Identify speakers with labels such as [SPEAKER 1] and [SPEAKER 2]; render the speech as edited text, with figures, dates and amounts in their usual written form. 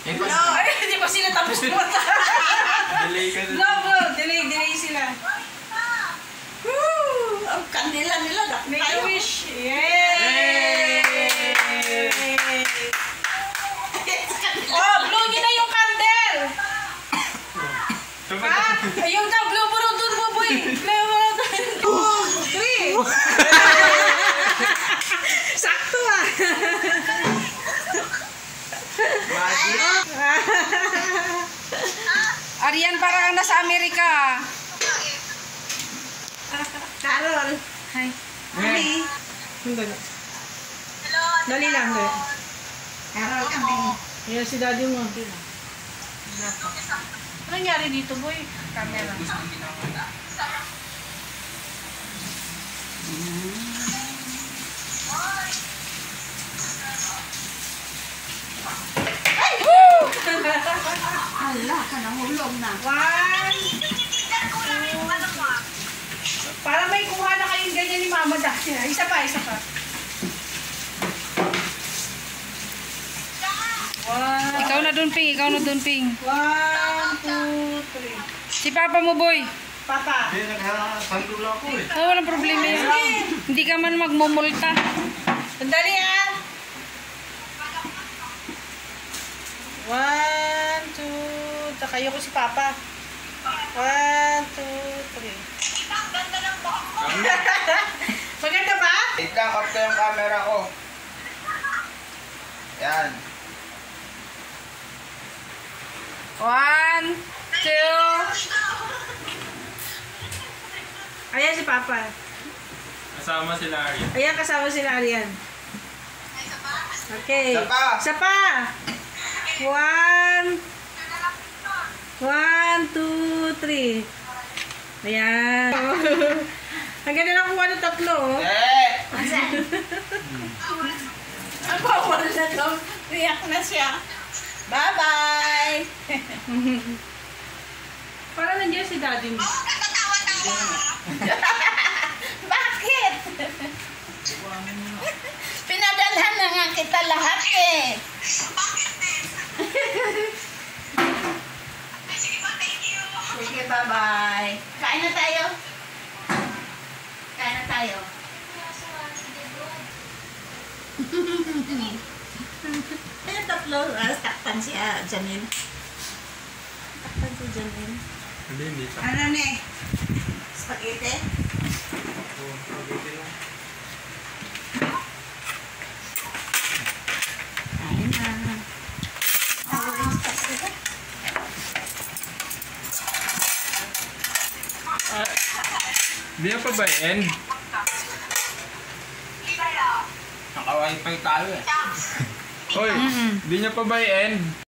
[SPEAKER 1] No, hindi pa sila tapos kumanta.
[SPEAKER 2] Delay ka
[SPEAKER 1] No, bro, delay sila. Woo! Ang kandila nila, make a wish. Yay! Oh, blow nyo na yung candle. Ha? Ayun daw, blow mo rin dun, boy. Blow mo rin dun. 2, 3. Sakto ah. Arian, parang nasa Amerika. Carol. Hi. Hi. Dali lang, dali. Carol kami. Ayan si daddy mo. Ano nangyari dito, boy? Camera. Ay! Woo! Ala, ka nahulog na. 1, 2. Para may kuha na kayong ganyan ni Mama dahil. Isa pa. 1.
[SPEAKER 3] Ikaw na dun, Ping.
[SPEAKER 1] 1, 2, 3.
[SPEAKER 3] Si Papa mo, boy.
[SPEAKER 1] Papa.
[SPEAKER 2] Hindi, nagsando lang ako eh.
[SPEAKER 3] Oh, walang problema yun. Hindi ka man magmumulta.
[SPEAKER 1] Sandali ah. 1, 2. Takayo ko si Papa. 1, 2, 3. Maganda ba?
[SPEAKER 4] Wait lang, off ko yung camera ko. Yan.
[SPEAKER 1] 1, 2. Ayan si Papa.
[SPEAKER 2] Kasama sila Arian.
[SPEAKER 1] Ayan kasama sila Arian. Okay. Isa pa. 1, 2, 3. Ayan. Ang ganda na kuha ng tatlo. Ang bawal na daw. Riyak na siya. Bye-bye. Para nandiyan si daddy mo. Bakit? Pinadalhan na nga kita lahat eh. Sige, bye-bye. Kain na tayo. Kain na tayo. Ayun, tatlo. Takpan siya, Janine. Takpan si Janine.
[SPEAKER 2] Hindi.
[SPEAKER 1] Ano na eh? Spaghetti?
[SPEAKER 2] Oo, spaghetti lang.
[SPEAKER 1] Kain na.
[SPEAKER 2] Hindi na pa ba end?
[SPEAKER 4] Naka-wifi tayo eh.
[SPEAKER 2] Hoy, hindi niya pa ba end?